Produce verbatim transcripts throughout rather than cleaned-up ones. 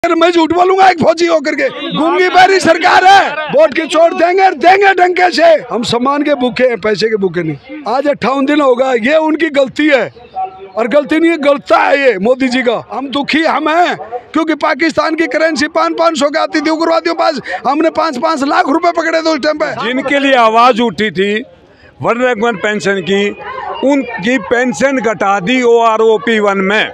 मैं झूठ बोलूंगा एक फौजी होकर के? गूंगी बैरी सरकार है, वोट की चोट देंगे देंगे डंके से। हम सम्मान के भूखे हैं, पैसे के भूखे नहीं। आज अट्ठावन दिन होगा, ये उनकी गलती है और गलती नहीं है, गलता है ये मोदी जी का। हम दुखी हम हैं क्योंकि पाकिस्तान की करेंसी पाँच पाँच सौ की आती थी उग्रवादियों पास, हमने पाँच पाँच लाख रुपए पकड़े थे उस टाइम पे। जिनके लिए आवाज उठी थी वर्धमान पेंशन की, उनकी पेंशन घटा दी O R O P one में।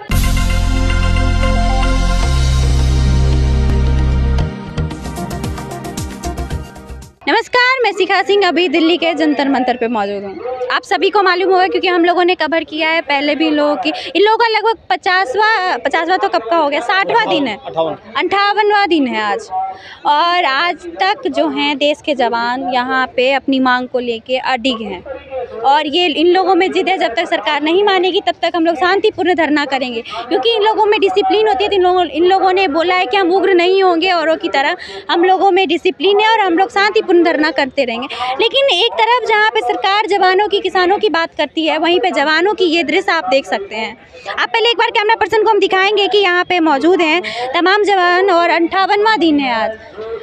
नमस्कार, मैं शिखा सिंह अभी दिल्ली के जंतर मंतर पे मौजूद हूँ। आप सभी को मालूम होगा क्योंकि हम लोगों ने कवर किया है पहले भी इन लोगों की। इन लोगों का लगभग पचासवा पचासवा तो कब का हो गया, साठवां दिन है, अंठावनवां दिन है आज। और आज तक जो हैं देश के जवान यहाँ पे अपनी मांग को लेके अडिग हैं और ये इन लोगों में जिद है, जब तक सरकार नहीं मानेगी तब तक हम लोग शांतिपूर्ण धरना करेंगे क्योंकि इन लोगों में डिसिप्लिन होती है। इन लोगों इन लोगों ने बोला है कि हम उग्र नहीं होंगे औरों की तरह, हम लोगों में डिसिप्लिन है और हम लोग शांतिपूर्ण धरना करते रहेंगे। लेकिन एक तरफ जहाँ पे सरकार जवानों की, किसानों की बात करती है, वहीं पे जवानों की ये दृश्य आप देख सकते हैं। आप पहले एक बार कैमरा पर्सन को हम दिखाएंगे कि यहाँ पे मौजूद हैं तमाम जवान और अंठावनवां दिन है आज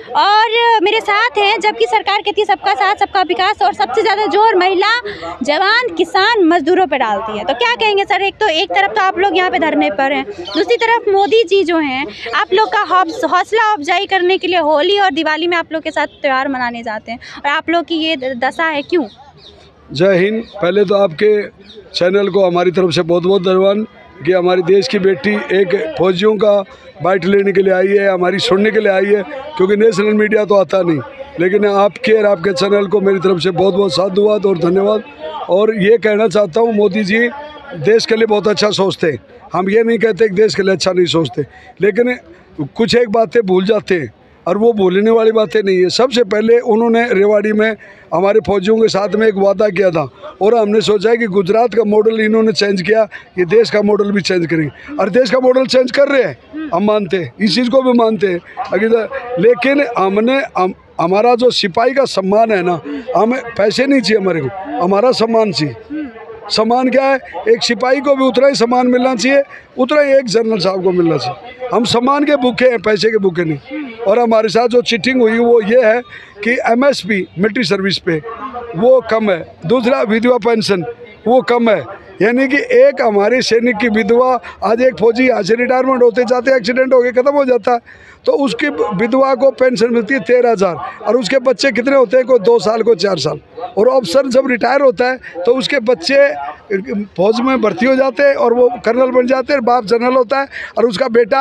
और मेरे साथ हैं, जबकि सरकार कहती है सबका साथ सबका विकास और सबसे ज़्यादा जोर महिला, जवान, किसान, मजदूरों पर डालती है। तो क्या कहेंगे सर? एक तो एक तरफ तो आप लोग यहाँ पे धरने पर हैं, दूसरी तरफ मोदी जी जो हैं आप लोग का हौसला अफजाई करने के लिए होली और दिवाली में आप लोग के साथ त्यौहार मनाने जाते हैं और आप लोग की ये दशा है, क्यों? जय हिंद। पहले तो आपके चैनल को हमारी तरफ से बहुत बहुत धन्यवाद कि हमारी देश की बेटी एक फौजियों का बाइट लेने के लिए आई है, हमारी सुनने के लिए आई है, क्योंकि नेशनल मीडिया तो आता नहीं। लेकिन आपके और आपके चैनल को मेरी तरफ से बहुत बहुत साधुवाद और धन्यवाद। और ये कहना चाहता हूँ, मोदी जी देश के लिए बहुत अच्छा सोचते हैं। हम ये नहीं कहते कि देश के लिए अच्छा नहीं सोचते, लेकिन कुछ एक बातें भूल जाते हैं और वो भूलने वाली बातें नहीं है। सबसे पहले उन्होंने रेवाड़ी में हमारे फौजियों के साथ में एक वादा किया था और हमने सोचा है कि गुजरात का मॉडल इन्होंने चेंज किया, ये देश का मॉडल भी चेंज करेंगे और देश का मॉडल चेंज कर रहे हैं। हम मानते हैं, इस चीज़ को भी मानते हैं अगर, लेकिन हमने हम, हमारा जो सिपाही का सम्मान है ना, हमें पैसे नहीं चाहिए, हमारे को हमारा सम्मान चाहिए। सम्मान क्या है? एक सिपाही को भी उतना ही सम्मान मिलना चाहिए, उतना ही एक जनरल साहब को मिलना चाहिए। हम सम्मान के भूखे हैं, पैसे के भूखे नहीं। और हमारे साथ जो चीटिंग हुई वो ये है कि एमएसपी मिलिट्री सर्विस पे वो कम है, दूसरा विधवा पेंशन वो कम है, यानी कि एक हमारे सैनिक की विधवा, आज एक फौजी यहाँ से रिटायरमेंट होते जाते एक्सीडेंट हो गए ख़त्म हो जाता है तो उसकी विधवा को पेंशन मिलती है तेरह हज़ार और उसके बच्चे कितने होते हैं? कोई दो साल को चार साल। और ऑफिसर जब रिटायर होता है तो उसके बच्चे फौज में भर्ती हो जाते हैं और वो कर्नल बन जाते हैं, बाप जनरल होता है और उसका बेटा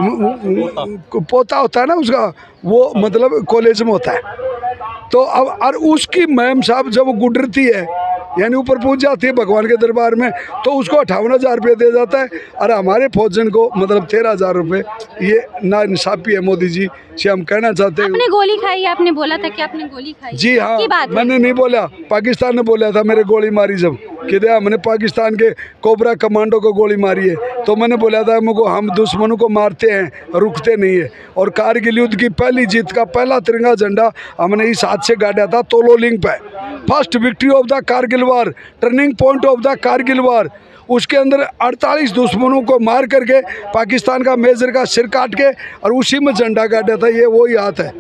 पोता होता है ना उसका, वो मतलब कॉलेज में होता है। तो अब और उसकी मैम साहब जब गुजरती है यानी ऊपर पहुंच जाती है भगवान के दरबार में, तो उसको अट्ठावन हज़ार रुपये दिया जाता है और हमारे फौजन को मतलब तेरह हज़ार रुपये। ये नाइंसाफी है मोदी जी से हम कहना चाहते हैं। आपने गोली खाई, आपने बोला था कि आपने गोली खाई। जी हाँ, मैंने नहीं बोला, पाकिस्तान ने बोला था मेरे गोली मारी जब कि हमने पाकिस्तान के कोबरा कमांडो को गोली मारी है, तो मैंने बोला था मुझको हम दुश्मनों को मारते हैं, रुकते नहीं है। और कारगिल युद्ध की पहली जीत का पहला तिरंगा झंडा हमने इस हाथ से गाड़ा था तोलोलिंग पे। First victory of the Kargil war, turning point of the Kargil war. उसके अंदर अड़तालीस दुश्मनों को मार करके पाकिस्तान का मेजर का सिर काट के और उसी में झंडा गाड़ा था। ये वही हाथ है।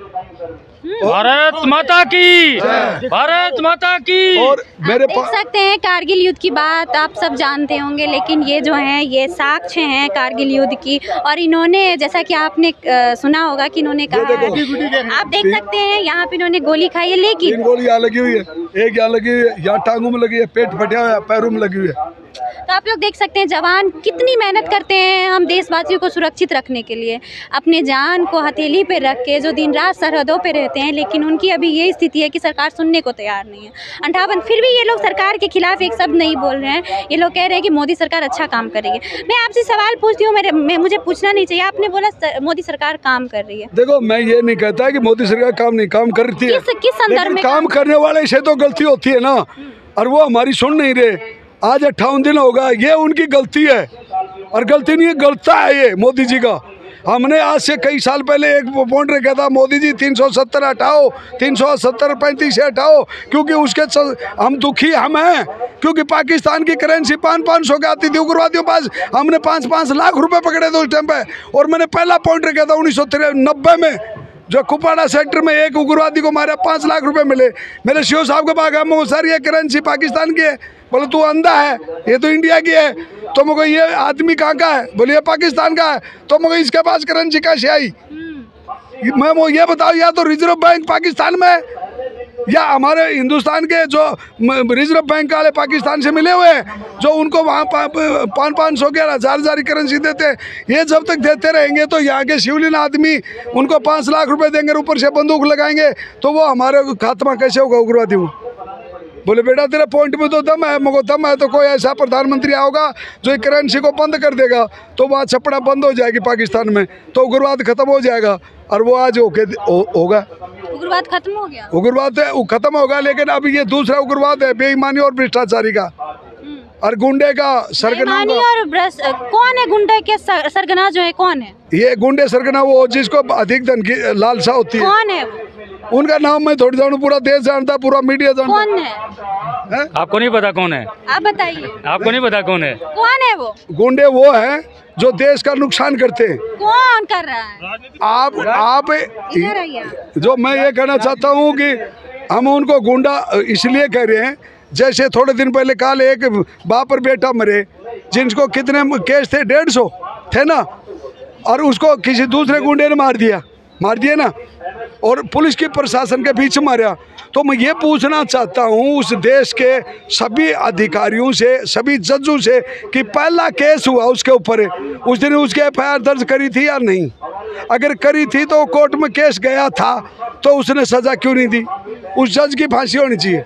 भारत माता की, भारत माता की। और मेरे देख सकते हैं कारगिल युद्ध की बात आप सब जानते होंगे, लेकिन ये जो है ये साक्ष्य हैं कारगिल युद्ध की। और इन्होंने, जैसा कि आपने सुना होगा कि इन्होंने कहा है, आप देख सकते हैं यहाँ पे इन्होंने गोली खाई है, लेकिन तीन गोली यहाँ लगी हुई है, एक यहाँ लगी हुई है, यहाँ टांगों में लगी है, पेट फटा हुआ है, पैरों में लगी हुई है। तो आप लोग देख सकते हैं जवान कितनी मेहनत करते हैं हम देशवासियों को सुरक्षित रखने के लिए, अपने जान को हथेली पे रख के जो दिन रात सरहदों पे रहते हैं, लेकिन उनकी अभी ये स्थिति है कि सरकार सुनने को तैयार नहीं है। अंठावन फिर भी ये लोग सरकार के खिलाफ एक शब्द नहीं बोल रहे हैं। ये लोग कह रहे हैं कि मोदी सरकार अच्छा काम कर रही है। मैं आपसे सवाल पूछती हूँ, मेरे मैं मुझे पूछना नहीं चाहिए, आपने बोला सर, मोदी सरकार काम कर रही है। देखो, मैं ये नहीं कहता कि मोदी सरकार काम नहीं काम करती है, किस किस संदर्भ में? काम करने वाले से तो गलती होती है ना, और वो हमारी सुन नहीं रहे। आज अट्ठावन दिन होगा, ये उनकी गलती है और गलती नहीं है, गलता है ये मोदी जी का। हमने आज से कई साल पहले एक पॉइंट रखा था, मोदी जी तीन सौ सत्तर हटाओ, तीन सौ सत्तर पैंतीस से हटाओ, क्योंकि उसके चल, हम दुखी हम हैं, क्योंकि पाकिस्तान की करेंसी पाँच पाँच सौ की आती थी उग्रवादियों के पास। हमने पाँच पाँच लाख रुपए पकड़े थे उस टाइम पे। और मैंने पहला पॉइंट रखा था उन्नीस सौ नब्बे में, जो कुपवाड़ा सेक्टर में एक उग्रवादी को मारा, पाँच लाख रुपए मिले। मेरे सीओ साहब के पास गया, सर ये करेंसी पाकिस्तान की है। बोले तू अंधा है, ये तो इंडिया की है। तो मुझे ये आदमी कहाँ का है? बोले ये पाकिस्तान का है। तो मुझे इसके पास करेंसी कैसे आई? मैं वो ये बताओ, या तो रिजर्व बैंक पाकिस्तान में है, या हमारे हिंदुस्तान के जो रिजर्व बैंक वाले पाकिस्तान से मिले हुए हैं, जो उनको वहाँ पाँच पाँच सौ के हज़ार हज़ार करेंसी देते हैं। ये जब तक देते रहेंगे तो यहाँ के सिविलियन आदमी उनको पाँच लाख रुपए देंगे, ऊपर से बंदूक लगाएंगे, तो वो हमारे खात्मा कैसे होगा उग्रवादी को? बोले बेटा तेरे पॉइंट में तो दम है, मगर दम है तो कोई ऐसा प्रधानमंत्री आओगा जो करेंसी को बंद कर देगा, तो वहाँ छपड़ा बंद हो जाएगी पाकिस्तान में, तो उग्रवाद खत्म हो जाएगा। और वो आज होके होगा, उग्रवाद खत्म हो गया, उग्रवाद खत्म होगा। लेकिन अब ये दूसरा उग्रवाद है, बेईमानी और भ्रष्टाचारी का और गुंडे का सरगना। और कौन है गुंडे के सर, सरगना जो है कौन है? ये गुंडे सरगना वो जिसको अधिक धन की लालसा होती है। कौन है वो? उनका नाम मैं थोड़ी जानू, पूरा देश जानता, पूरा मीडिया जानता। कौन है, है? आपको नहीं पता कौन है? आप बताइए। आपको नहीं पता कौन है? कौन है वो? गुंडे वो हैं जो देश का नुकसान करते हैं। कौन कर रहा है? आप आप इधर आइए। जो मैं ये कहना चाहता हूँ कि हम उनको गुंडा इसलिए कह रहे हैं, जैसे थोड़े दिन पहले कल एक बाप और बेटा मरे, जिनको कितने केस थे, डेढ़ सौ थे ना, और उसको किसी दूसरे गुंडे ने मार दिया, मार दिया ना, और पुलिस की प्रशासन के बीच मारा। तो मैं ये पूछना चाहता हूँ उस देश के सभी अधिकारियों से, सभी जजों से, कि पहला केस हुआ उसके ऊपर, उस दिन उसके एफ आई आर दर्ज करी थी या नहीं? अगर करी थी तो कोर्ट में केस गया था, तो उसने सजा क्यों नहीं दी? उस जज की फांसी होनी चाहिए।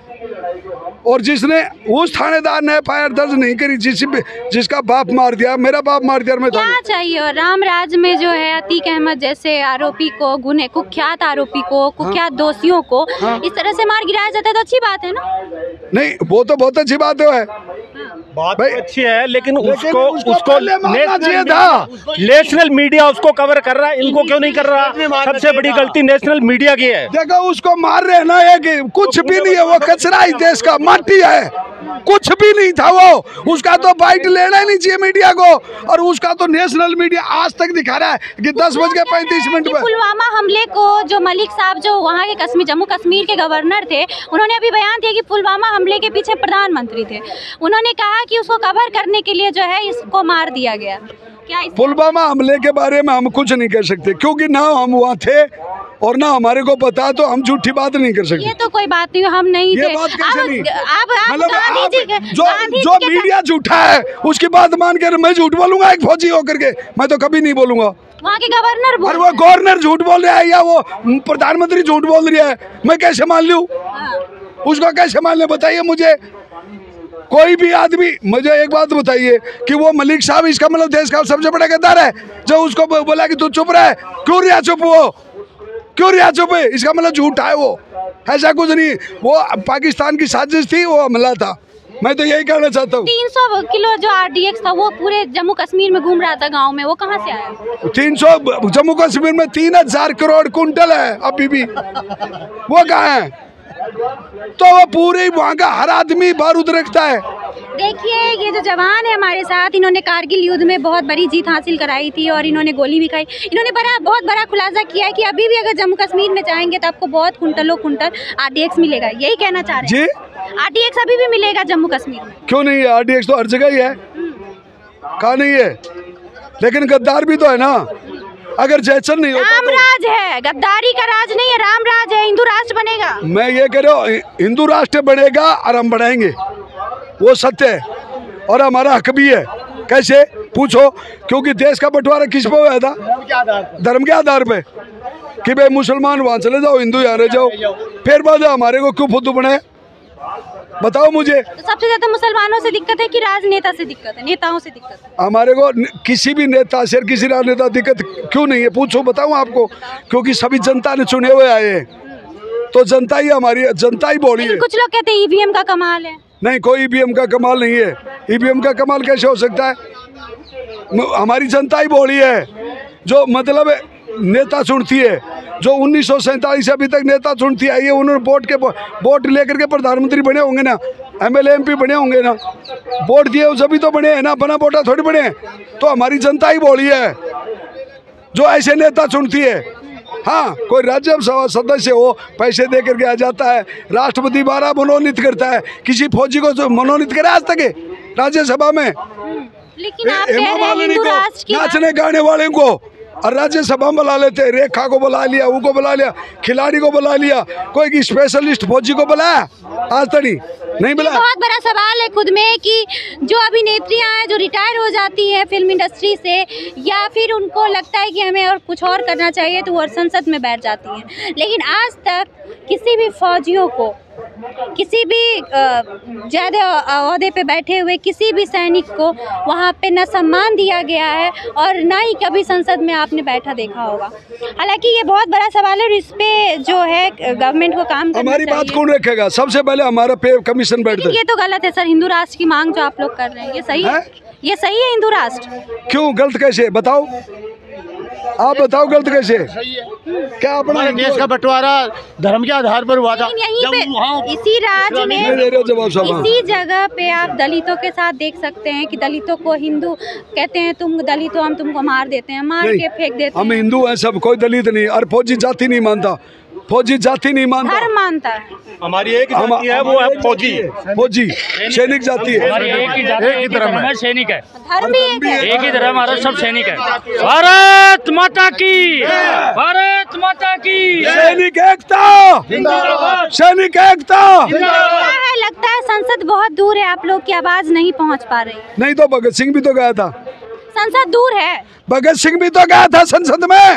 और जिसने उस थानेदार ने एफ आई आर दर्ज नहीं करी, जिस जिसका बाप मार दिया, मेरा बाप मार दिया, मैं क्या चाहिए? और रामराज में जो है अतीक अहमद जैसे आरोपी को, गुने कुख्यात आरोपी को, कुख्यात हाँ? दोषियों को हाँ? इस तरह से मार गिराया जाता है, तो अच्छी बात है ना? नहीं, वो तो बहुत अच्छी बात है, बात तो अच्छी है, लेकिन उसको उसको नेशनल था, नेशनल मीडिया उसको कवर कर रहा है, इनको क्यों नहीं कर रहा? सबसे बड़ी गलती नेशनल मीडिया की है। देखो उसको मार रहे हैं ना, ये कुछ भी नहीं है, वो कचरा ही देश का माटी है, कुछ भी नहीं था वो। उसका तो बाइट लेना ही नहीं चाहिए मीडिया को, और उसका तो नेशनल मीडिया आज तक दिखा रहा है कि दस बज के पैंतीस मिनट में पुलवामा हमले को, जो मलिक साहब जो वहाँ के कश्मीर जम्मू कश्मीर के गवर्नर थे, उन्होंने अभी बयान दिया कि पुलवामा हमले के पीछे प्रधानमंत्री थे। उन्होंने कहा कि उसको कवर करने के लिए जो है इसको मार दिया गया। क्या पुलवामा हमले के बारे में हम कुछ नहीं कर सकते, क्योंकि ना हम वहाँ थे और ना हमारे को पता, तो हम झूठी बात नहीं कर सकते। ये तो कोई बात नहीं, हम नहीं ये थे। बात कैसे आप, नहीं? आप, आप मतलब गांधी जी के, जो गांधी जो जी मीडिया झूठा है उसकी बात मान कर मैं झूठ बोलूंगा? एक फौजी होकर के मैं तो कभी नहीं बोलूंगा। वहाँ के गवर्नर बोल, और वो गवर्नर झूठ बोल रहा है या वो प्रधानमंत्री झूठ बोल रही है, मैं कैसे मान लूं? उसको कैसे मान ले? बताइए मुझे। कोई भी आदमी मुझे एक बात बताइए कि वो मलिक साहब, इसका मतलब देश का सबसे बड़ा गद्दार है, जो उसको बोला कि तू चुप रहे, क्यों रिया चुप? वो क्यों रिया चुप है? इसका मतलब झूठा है वो, ऐसा कुछ नहीं। वो पाकिस्तान की साजिश थी, वो हमला था। मैं तो यही कहना चाहता हूँ। तीन सौ किलो जो आर डी एक्स था वो पूरे जम्मू कश्मीर में घूम रहा था गांव में, वो कहाँ से आया? तीन सौ जम्मू कश्मीर में तीन हजार करोड़ कुंटल है अभी भी, वो कहाँ है? तो वो पूरे वहाँ का हर आदमी बारूद रखता है। देखिए ये जो जवान है हमारे साथ, इन्होंने कारगिल युद्ध में बहुत बड़ी जीत हासिल कराई थी और इन्होंने गोली भी खाई। इन्होंने बड़ा बहुत बड़ा खुलासा किया है कि अभी भी अगर जम्मू कश्मीर में जाएंगे तो आपको बहुत कुंटलों कुंटल आर डी एक्स मिलेगा। यही कहना चाह रहे हैं जी? आर डी एक्स अभी भी मिलेगा जम्मू कश्मीर में? क्यों नहीं है? आर डी एक्स तो हर जगह ही है, कहाँ नहीं है? लेकिन गद्दार भी तो है ना। अगर जयचंद नहीं होता राम राज है, गद्दारी का राज नहीं है, राम राज है, हिंदू राष्ट्र बनेगा। मैं ये कह रहा हूँ हिंदू राष्ट्र बनेगा और हम बढ़ाएंगे, वो सत्य है और हमारा हक भी है। कैसे पूछो? क्योंकि देश का बंटवारा किस पे हुआ था? धर्म के आधार पे, कि भाई मुसलमान वहाँ चले जाओ, हिंदू यहाँ रह जाओ। फिर बाद हमारे को क्यों फुद्दू बनाए? बताओ मुझे। तो सबसे ज्यादा मुसलमानों से दिक्कत है कि राजनेता से दिक्कत है, नेताओं से दिक्कत है? हमारे को किसी भी नेता से, किसी राजनेता दिक्कत क्यों नहीं है? पूछो, बताऊं आपको। क्योंकि सभी जनता ने चुने हुए आए हैं, तो जनता ही हमारी, जनता ही बोली है। कुछ लोग कहते हैं ई वी एम का कमाल है। नहीं, कोई ई वी एम का कमाल नहीं है। ई वी एम का कमाल कैसे हो सकता है? हमारी जनता ही बोली है, जो मतलब नेता चुनती है, जो उन्नीस सौ सैंतालीस से अभी तक नेता चुनती आई है, उन्होंने वोट के वोट लेकर के प्रधानमंत्री बने होंगे ना, एमएलए एमपी बने होंगे ना, वोट दिए सभी तो बने हैं ना, बना वोटा थोड़ी बने हैं। तो हमारी जनता ही बोली है जो ऐसे नेता चुनती है। हाँ, कोई राज्यसभा सदस्य हो पैसे दे करके आ जाता है, राष्ट्रपति बारह मनोनीत करता है, किसी फौजी को जो मनोनीत करे आज तक राज्यसभा में? लेकिन आप कह रहे हैं हिंदू राष्ट्र की नाचने गाने वाले को और राज्यसभा में बुला लेते, रेखा को बुला लिया, वो को बुला लिया, खिलाड़ी को बुला लिया, कोई स्पेशलिस्ट फौजी को बुलाया आज तक नहीं नहीं बुलाया। बहुत बड़ा सवाल है खुद में कि जो अभिनेत्रियां हैं जो रिटायर हो जाती हैं फिल्म इंडस्ट्री से, या फिर उनको लगता है कि हमें और कुछ और करना चाहिए तो वो संसद में बैठ जाती हैं, लेकिन आज तक किसी भी फौजियों को, किसी भी ज़्यादा ओहदे पे बैठे हुए किसी भी सैनिक को वहाँ पे न सम्मान दिया गया है और ना ही कभी संसद में आपने बैठा देखा होगा। हालांकि ये बहुत बड़ा सवाल है और इस पे जो है गवर्नमेंट को काम करना हमारी चाहिए। बात कौन रखेगा? सबसे पहले हमारा पे कमीशन बैठता है। ये तो गलत है सर, हिंदू राष्ट्र की मांग जो आप लोग कर रहे हैं ये सही है, है? ये सही है हिंदू राष्ट्र? क्यों गलत कैसे? बताओ, आप बताओ गलत कैसे? क्या अपना देश का बंटवारा धर्म के आधार पर हुआ था? यहीं पे इसी राज्य में इसी जगह पे आप दलितों के साथ देख सकते हैं कि दलितों को हिंदू कहते हैं, तुम दलित हो हम तुमको मार देते हैं, मार के फेंक देते हैं। हम हिंदू हैं सब, कोई दलित नहीं। और फौजी जाति नहीं मानता, फौजी जाति नहीं मानता, धर्म मानता है। हमारी एक जाति है, वो है फौजी, फौजी सैनिक जाति है। एक ही जाति, एक ही धर्म है, सैनिक है, धर्म भी एक है, एक ही धर्म, हमारा सब सैनिक है। भारत माता की, भारत माता की, सैनिक एकता, सैनिक एकता। है लगता है संसद बहुत दूर है, आप लोग की आवाज नहीं पहुंच पा रही। नहीं तो भगत सिंह भी तो गया था, संसद दूर है, भगत सिंह भी तो गया था संसद में।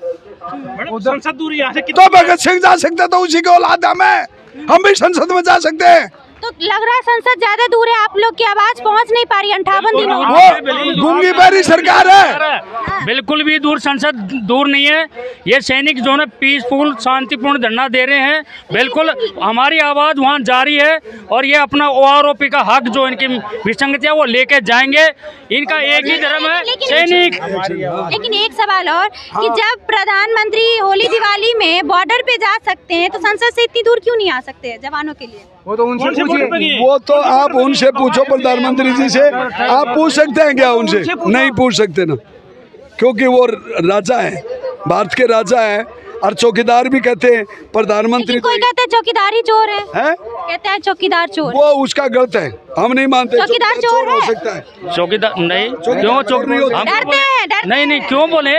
संसद दूर यहाँ से तो भगत सिंह जा सकते तो उसी के औलाद हमें, हम भी संसद में जा सकते हैं। तो लग रहा है संसद ज्यादा दूर है, आप लोग की आवाज पहुंच नहीं पा रही। अंठावन दिनों वो गूंगी बैरी सरकार है, बिल्कुल भी दूर संसद दूर नहीं है। ये सैनिक जो है पीसफुल शांतिपूर्ण धरना दे रहे हैं, बिल्कुल हमारी आवाज़ वहाँ जारी है और ये अपना ओ आर ओ पी का हक जो इनकी विसंगतियाँ वो लेके जाएंगे। इनका एक ही धर्म है, सैनिक। लेकिन एक सवाल और कि जब प्रधानमंत्री होली दिवाली में बॉर्डर पे जा सकते हैं तो संसद से इतनी दूर क्यों नहीं आ सकते जवानों के लिए? वो तो उनसे पूछिए, वो तो आप उनसे पूछो प्रधानमंत्री जी से। आप पूछ सकते हैं क्या उनसे? नहीं पूछ सकते ना, क्योंकि वो राजा है, भारत के राजा है। और चौकीदार भी कहते हैं प्रधानमंत्री, कोई कहते हैं चौकीदार ही चोर है, है? कहते हैं चौकीदार चोर, वो उसका गलत है, हम नहीं मानते। चौकीदार चोर हो है, सकता है चौकीदार नहीं, क्यों चौक नहीं होता? डरते हैं, डरते नहीं नहीं क्यों बोले,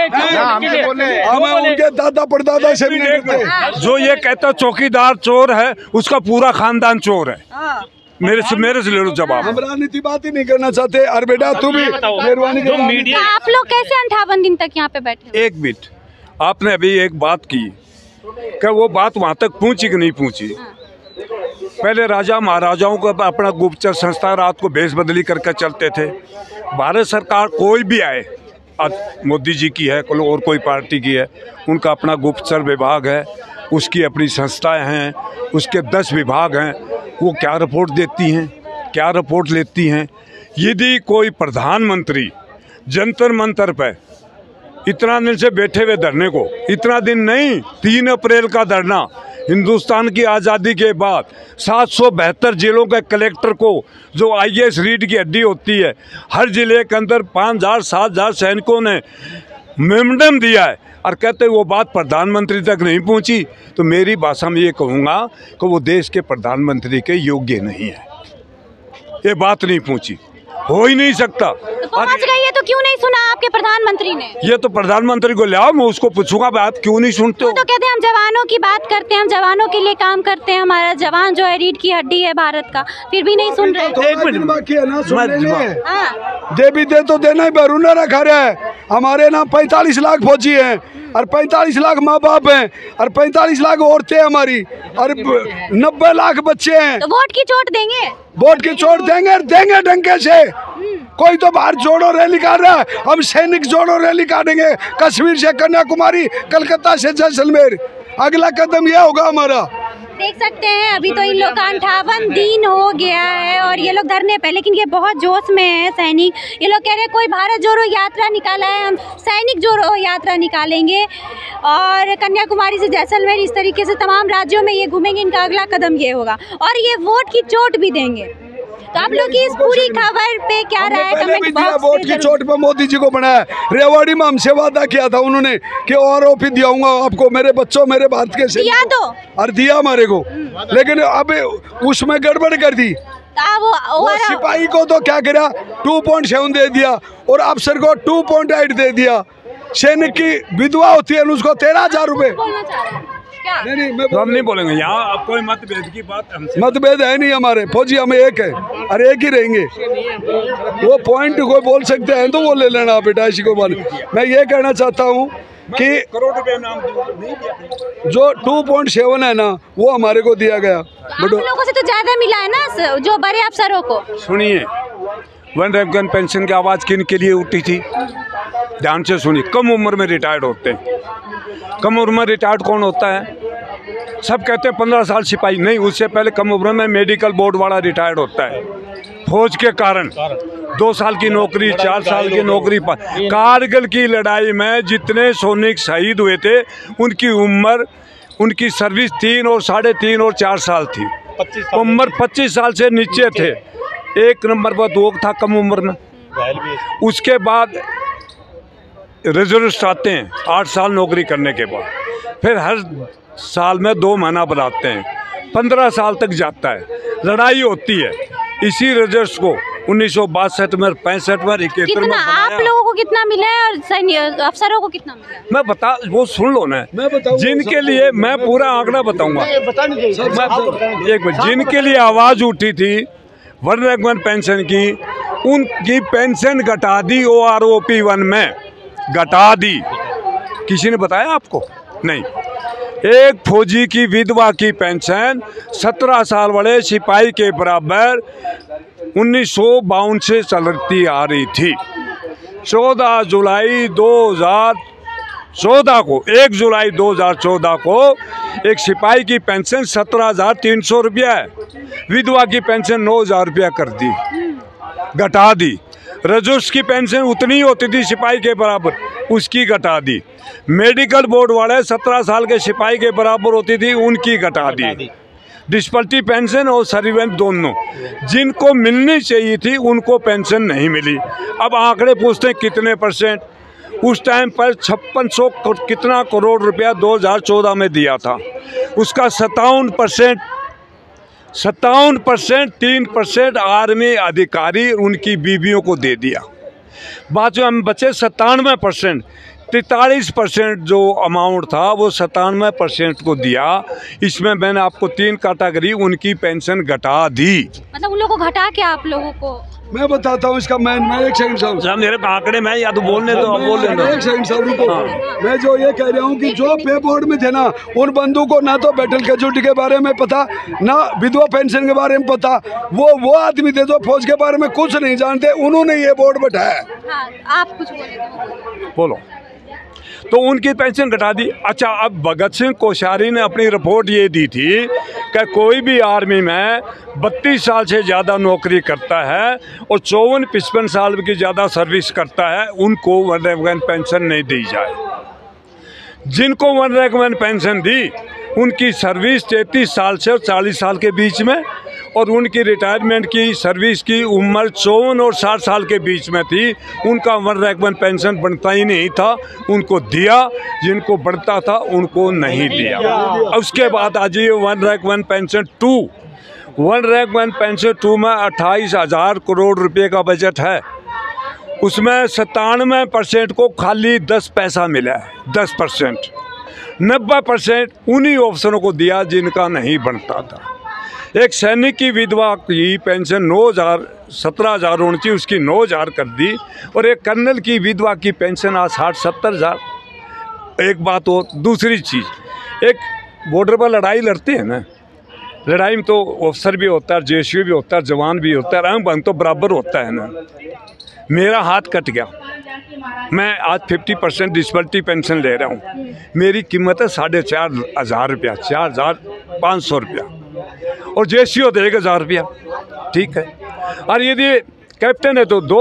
हमें उनके दादा परदादा से भी नहीं डरते। जो ये कहता चौकीदार चोर है, उसका पूरा खानदान चोर है। हाँ। मेरे से मेरे से ले लो जवाब। हम राजनीति बात ही नहीं करना चाहते। और बेटा तू भी मेहरबानी जो मीडिया, आप लोग कैसे अंठावन दिन तक यहाँ पे बैठे? एक मिनट, आपने अभी एक बात की, क्या वो बात वहाँ तक पहुँची कि नहीं पहुँची? पहले राजा महाराजाओं को अपना गुप्तचर संस्था रात को भेष बदली करके चलते थे। भारत सरकार कोई भी आए, आज मोदी जी की है और कोई पार्टी की है, उनका अपना गुप्तचर विभाग है, उसकी अपनी संस्थाएं हैं, उसके दस विभाग हैं। वो क्या रिपोर्ट देती हैं, क्या रिपोर्ट लेती हैं? यदि कोई प्रधानमंत्री जंतर मंतर पर इतना दिन से बैठे हुए धरने को, इतना दिन नहीं, तीन अप्रैल का धरना, हिंदुस्तान की आज़ादी के बाद सात सौ बहत्तर जिलों के कलेक्टर को, जो आई ए एस रीड की हड्डी होती है, हर जिले के अंदर पाँच हज़ार सात हज़ार सैनिकों ने मेमोरेंडम दिया है और कहते वो बात प्रधानमंत्री तक नहीं पहुंची, तो मेरी भाषा में ये कहूँगा कि वो देश के प्रधानमंत्री के योग्य नहीं है। ये बात नहीं पहुंची, हो ही नहीं सकता। तो पहुंच गई है तो क्यों नहीं सुना आपके प्रधानमंत्री ने? ये तो प्रधानमंत्री को ले आओ, मैं उसको पूछूंगा बात क्यों नहीं सुनते हो। तो कहते हैं हम जवानों की बात करते हैं, हम जवानों के लिए काम करते हैं, हमारा जवान जो है रीढ़ की हड्डी है भारत का, फिर भी नहीं सुन रहे। एक मिनट बाकी है ना, सुन लेंगे। हाँ। दे भी दे तो देना ही बरूना रखा रहा है। हमारे ना पैंतालीस लाख फौजी हैं और पैंतालीस लाख माँ बाप हैं और पैंतालीस लाख औरतें हमारी और नब्बे लाख बच्चे हैं। तो वोट की चोट देंगे? वोट की चोट देंगे, देंगे डंके से। कोई तो बाहर जोड़ो रैली काट रहा है, हम सैनिक जोड़ो रैली काटेंगे, कश्मीर से कन्याकुमारी, कलकत्ता से जैसलमेर। अगला कदम यह होगा हमारा। देख सकते हैं अभी तो इन लोग का अंठावन दिन हो गया है और ये लोग धरने पे, लेकिन ये बहुत जोश में है सैनिक। ये लोग कह रहे हैं कोई भारत जोड़ो यात्रा निकाला है, हम सैनिक जोड़ो यात्रा निकालेंगे और कन्याकुमारी से जैसलमेर इस तरीके से तमाम राज्यों में ये घूमेंगे। इनका अगला कदम ये होगा और ये वोट की चोट भी देंगे। तो आप लोग की इस पूरी खबर पे क्या राय है? कमेंट बॉक्स वोट की चोट पे मोदी जी को बनाया। रेवाड़ी में हमसे वादा किया था उन्होंने कि और ओपी दियाऊंगा आपको, मेरे बच्चों, मेरे भारत के से दिया तो और दिया हमारे को, लेकिन अब उसमें गड़बड़ कर दी। वो, वो सिपाही को तो क्या करा, टू पॉइंट सेवन दे दिया और अफसर को टू पॉइंट एट दे दिया। सैनिक की विधवा होती है उसको तेरह हजार रूपए। नहीं नहीं मैं तो हम नहीं बोलेंगे यहाँ, अब कोई मतभेद की बात हमसे मतभेद है नहीं, हमारे फौजी हमें एक है और एक ही रहेंगे। वो पॉइंट कोई बोल सकते हैं तो वो ले लेना आप बेटा, इसी को बोल। मैं ये कहना चाहता हूँ कि करोड़ रुपए नाम नहीं दिया, जो टू पॉइंट सेवन है ना वो हमारे को दिया गया। आप लोगों से तो ज्यादा मिला है ना जो बड़े अफसरों को। सुनिए, वन रैंक वन पेंशन की आवाज़ किन के लिए उठी थी, ध्यान से सुनिए। कम उम्र में रिटायर्ड होते हैं, कम उम्र में रिटायर्ड कौन होता है? सब कहते हैं पंद्रह साल सिपाही, नहीं, उससे पहले कम उम्र में मेडिकल बोर्ड वाला रिटायर्ड होता है। फौज के कारण दो साल की नौकरी, चार साल की नौकरी पर। कारगिल की लड़ाई में जितने सैनिक शहीद हुए थे उनकी उम्र, उनकी सर्विस तीन और साढ़े तीन और चार साल थी, उम्र पच्चीस साल से नीचे थे। एक नंबर पर दो था कम उम्र में। उसके बाद रिजर्विस्ट आते हैं आठ साल नौकरी करने के बाद, फिर हर साल में दो महीना बनाते हैं, पंद्रह साल तक जाता है। लड़ाई होती है, इसी रिजर्विस्ट को उन्नीस सौ बासठ में, पैंसठ में, इकहत्तर में आप लोगों को कितना मिला है और अफसरों को कितना मिला है? मैं बता, वो सुन लो ना, जिनके लिए मैं पूरा आंकड़ा बताऊंगा। एक मिनट, जिनके लिए आवाज़ उठी थी वन रैंक वन पेंशन की, उनकी पेंशन घटा दी, O R O P one में घटा दी। किसी ने बताया आपको? नहीं। एक फौजी की विधवा की पेंशन सत्रह साल वाले सिपाही के बराबर उन्नीस सौ बावन से चलती आ रही थी। चौदह जुलाई दो हज़ार चौदह को, एक जुलाई दो हज़ार चौदह को एक सिपाही की पेंशन सत्रह हजार तीन सौ रुपया है, विधवा की पेंशन नौ हजार रुपया कर दी, घटा दी। रजोस की पेंशन उतनी होती थी सिपाही के बराबर, उसकी घटा दी। मेडिकल बोर्ड वाले सत्रह साल के सिपाही के बराबर होती थी, उनकी घटा दी। डिस्पल्टी पेंशन और सर्वेंट दोनों जिनको मिलनी चाहिए थी उनको पेंशन नहीं मिली। अब आंकड़े पूछते हैं कितने परसेंट। उस टाइम पर छप्पन सौ कितना करोड़ रुपया दो हज़ार चौदह में दिया था, उसका सत्तावन परसेंट सत्तावन परसेंट तीन परसेंट आर्मी अधिकारी उनकी बीवियों को दे दिया। बाद में हम बचे सत्तानवे परसेंट, तैंतालीस परसेंट जो अमाउंट था वो सत्तानवे परसेंट को दिया। इसमें मैंने आपको तीन कैटेगरी उनकी पेंशन घटा दी। मतलब उन लोगों को घटा के आप लोगों को मैं बताता हूँ इसका। मैं मैं एक सेकंड साहब, मेरे आंकड़े में या तो बोलने दो, अब बोल लेना। एक सेकंड साहब रुको। हाँ। मैं जो ये कह रहा हूँ कि जो पे बोर्ड में थे ना, उन बंधु को ना तो बैटल कैजुअल्टी के बारे में पता, ना विधवा पेंशन के बारे में पता। वो वो आदमी थे जो फौज के बारे में कुछ नहीं जानते, उन्होंने ये बोर्ड बैठाया। हाँ, आप कुछ बोले? बोलो। तो उनकी पेंशन घटा दी। अच्छा, अब भगत सिंह कोश्यारी ने अपनी रिपोर्ट ये दी थी कि कोई भी आर्मी में बत्तीस साल से ज़्यादा नौकरी करता है और चौवन पचपन साल की ज़्यादा सर्विस करता है, उनको वन रैंक वन पेंशन नहीं दी जाए। जिनको वन रैंक वन पेंशन दी उनकी सर्विस तैंतीस साल से और चालीस साल के बीच में, और उनकी रिटायरमेंट की सर्विस की उम्र चौवन और साठ साल के बीच में थी। उनका वन रैंक वन पेंशन बनता ही नहीं था, उनको दिया। जिनको बढ़ता था उनको नहीं दिया। उसके बाद आ जाइए one rank one pension two. One rank one pension two में अट्ठाईस हजार करोड़ रुपए का बजट है, उसमें सत्तानवे परसेंट को खाली दस पैसा मिला है। दस परसेंट नब्बे परसेंट उन्हीं ऑप्शनों को दिया जिनका नहीं बनता था। एक सैनिक की विधवा की पेंशन नौ हज़ार सत्रह हज़ार होनी चाहिए, उसकी नौ हज़ार कर दी। और एक कर्नल की विधवा की पेंशन आज साठ सत्तर हज़ार। एक बात हो, दूसरी चीज़, एक बॉर्डर पर लड़ाई लड़ते हैं ना, लड़ाई में तो अफसर भी होता है, जे एस यू भी होता है, जवान भी होता है, रंग बंग तो बराबर होता है ना। मेरा हाथ कट गया, मैं आज फिफ्टी परसेंट डिसेबिलिटी पेंशन ले रहा हूँ। मेरी कीमत है साढ़े चार हज़ार रुपया, चार हज़ार पाँच सौ रुपया, और जे सी ओ तो एक हज़ार रुपया, ठीक है। और यदि कैप्टन है तो दो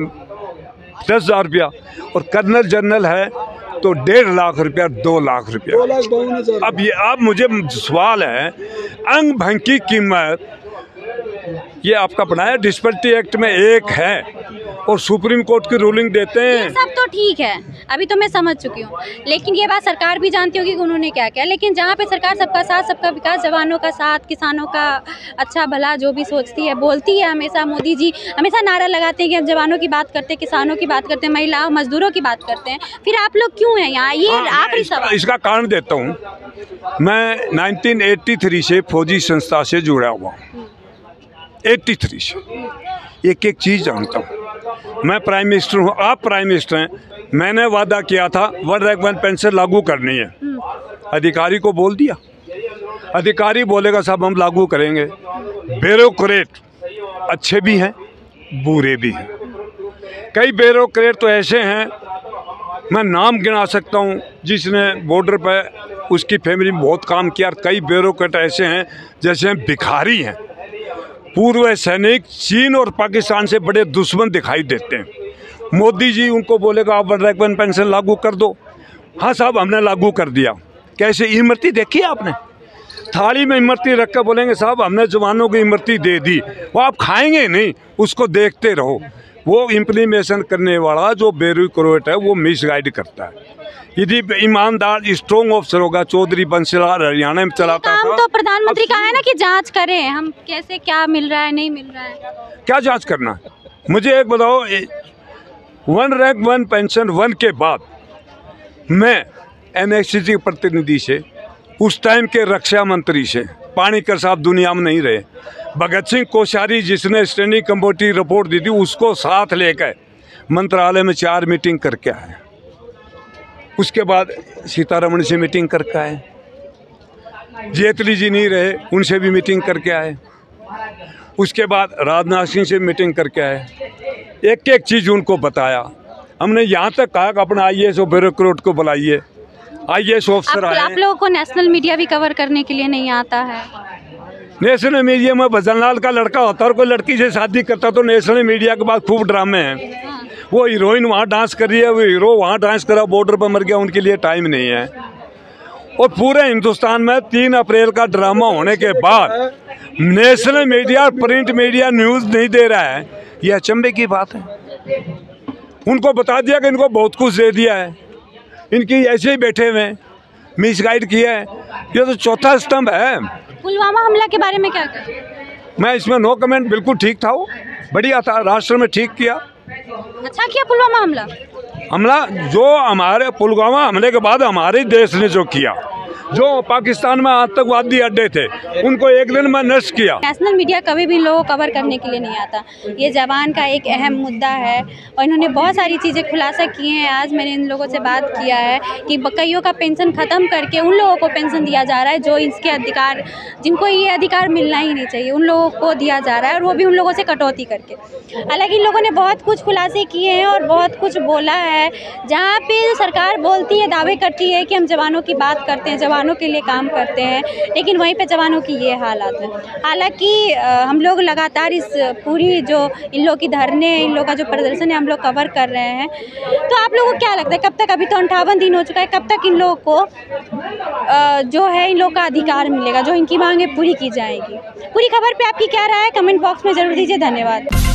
दस हज़ार रुपया, और कर्नल जनरल है तो डेढ़ लाख रुपया, दो लाख रुपया। अब ये अब मुझे सवाल है, अंग भंग की कीमत ये आपका बनाया डिसेबिलिटी एक्ट में एक है, और सुप्रीम कोर्ट की रूलिंग देते हैं। ये सब तो ठीक है, अभी तो मैं समझ चुकी हूँ, लेकिन ये बात सरकार भी जानती होगी कि उन्होंने क्या किया। लेकिन जहाँ पे सरकार सबका साथ सबका विकास, जवानों का साथ, किसानों का अच्छा भला जो भी सोचती है, बोलती है, हमेशा मोदी जी हमेशा नारा लगाते हैं कि हम जवानों की बात करते हैं, किसानों की बात करते हैं, महिलाओं मजदूरों की बात करते हैं, फिर आप लोग क्यों हैं यहाँ? ये आखिरी सवाल। इसका कारण देता हूँ, मैं नाइनटीन एट्टी थ्री से फौजी संस्था से जुड़ा हुआ हूँ, एट्टी थ्री से एक एक चीज़ जानता हूँ। मैं प्राइम मिनिस्टर हूँ, आप प्राइम मिनिस्टर हैं, मैंने वादा किया था वन रैंक वन पेंशन लागू करनी है, अधिकारी को बोल दिया, अधिकारी बोलेगा साहब हम लागू करेंगे। ब्यूरोक्रेट अच्छे भी हैं, बुरे भी हैं। कई ब्यूरोक्रेट तो ऐसे हैं, मैं नाम गिना सकता हूँ, जिसने बॉर्डर पर उसकी फैमिली में बहुत काम किया। कई ब्यूरोक्रेट ऐसे हैं जैसे भिखारी हैं, पूर्व सैनिक, चीन और पाकिस्तान से बड़े दुश्मन दिखाई देते हैं। मोदी जी उनको बोलेगा आप वन रैंक वन पेंशन लागू कर दो, हाँ साहब हमने लागू कर दिया। कैसे इमरती देखी आपने? थाली में इमरती रख कर बोलेंगे साहब हमने जवानों को इमरती दे दी, वो आप खाएंगे नहीं, उसको देखते रहो। वो इम्प्लीमेशन करने वाला जो ब्यूरोक्रेट है वो मिसगाइड करता है। यदि ईमानदार स्ट्रॉन्ग ऑफिसर होगा, चौधरी बंसीलाल हरियाणा में चलाता काम था। तो प्रधानमंत्री का है ना कि जांच करें हम कैसे, क्या मिल रहा है नहीं मिल रहा है। क्या जांच करना? मुझे एक बताओ, one rank one pension one के बाद मैं एन एस सी के प्रतिनिधि से, उस टाइम के रक्षा मंत्री से, पानीकर साहब दुनिया में नहीं रहे, भगत सिंह कोश्यारी जिसने स्टैंडिंग कमेटी रिपोर्ट दी थी उसको साथ लेकर मंत्रालय में चार मीटिंग करके आए। उसके बाद सीतारमण से मीटिंग करके आए, जेटली जी नहीं रहे उनसे भी मीटिंग करके आए, उसके बाद राजनाथ सिंह से मीटिंग करके आए। एक एक चीज़ उनको बताया। हमने यहाँ तक कहा कि अपना आई ए एस और ब्यूरोक्रेट को बुलाइए, आई ए एस ऑफिसर आए। आप लोगों को नेशनल मीडिया भी कवर करने के लिए नहीं आता है? नेशनल मीडिया में भजनलाल का लड़का होता और कोई लड़की से शादी करता तो नेशनल मीडिया के बाद खूब ड्रामे हैं। वो हीरोइन वहाँ डांस कर रही है, वो हीरो वहाँ डांस करा, बॉर्डर पर मर गया, उनके लिए टाइम नहीं है। और पूरे हिंदुस्तान में तीन अप्रैल का ड्रामा होने के बाद national media, print media news नहीं दे रहा है, ये अचंभे की बात है। उनको बता दिया कि इनको बहुत कुछ दे दिया है, इनकी ऐसे ही बैठे हुए मिसगाइड किया है। ये तो चौथा स्तंभ है। पुलवामा हमला के बारे में क्या कहें? मैं इसमें नो कमेंट, बिल्कुल ठीक था, वो बढ़िया था, राष्ट्र में ठीक किया, अच्छा किया पुलवामा हमला। हमला जो हमारे पुलवामा हमले के बाद हमारे देश ने जो किया, जो पाकिस्तान में आतंकवादी अड्डे थे उनको एक दिन में नष्ट किया। नेशनल मीडिया कभी भी लोगों को कवर करने के लिए नहीं आता। ये जवान का एक अहम मुद्दा है और इन्होंने बहुत सारी चीज़ें खुलासा किए हैं। आज मैंने इन लोगों से बात किया है कि बकैयों का पेंशन ख़त्म करके उन लोगों को पेंशन दिया जा रहा है जो इसके अधिकार, जिनको ये अधिकार मिलना ही नहीं चाहिए, उन लोगों को दिया जा रहा है, और वो भी उन लोगों से कटौती करके। हालांकि इन लोगों ने बहुत कुछ खुलासे किए हैं और बहुत कुछ बोला है। जहाँ पे सरकार बोलती है, दावे करती है कि हम जवानों की बात करते हैं, जवानों के लिए काम करते हैं, लेकिन वहीं पे जवानों की ये हालात है। हालांकि हम लोग लगातार इस पूरी जो इन लोगों की धरने, इन लोगों का जो प्रदर्शन है, हम लोग कवर कर रहे हैं। तो आप लोगों को क्या लगता है कब तक, अभी तो अंठावन दिन हो चुका है, कब तक इन लोगों को जो है इन लोगों का अधिकार मिलेगा, जो इनकी मांगें पूरी की जाएगी? पूरी खबर पे आपकी क्या राय है? कमेंट बॉक्स में जरूर दीजिए। धन्यवाद।